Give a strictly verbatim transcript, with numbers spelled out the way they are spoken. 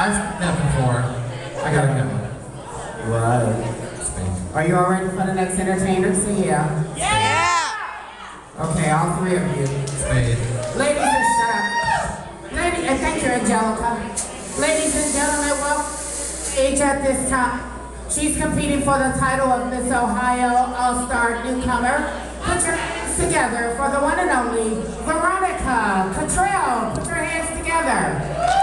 I've met before. I gotta go. Right. Are you all ready for the next entertainer? So yeah. Yeah! Okay, all three of you. Spade. Ladies and shut up. Ladies, and thank you, Angelica. Ladies and gentlemen, welcome to each at this time. She's competing for the title of Miss Ohio All-Star Newcomer. Put your hands together for the one and only Veronika. Katrell, put your hands together.